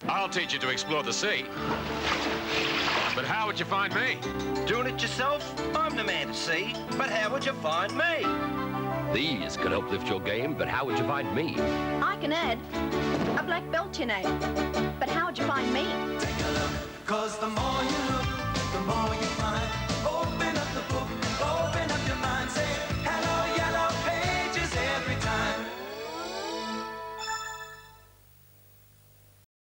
I'll teach you to explore the sea. But how would you find me? Doing it yourself? I'm the man to see. But how would you find me? These can help lift your game, but how would you find me? I can add a black belt to your name. But how would you find me? Take a look, 'cause the more you look, the more you find.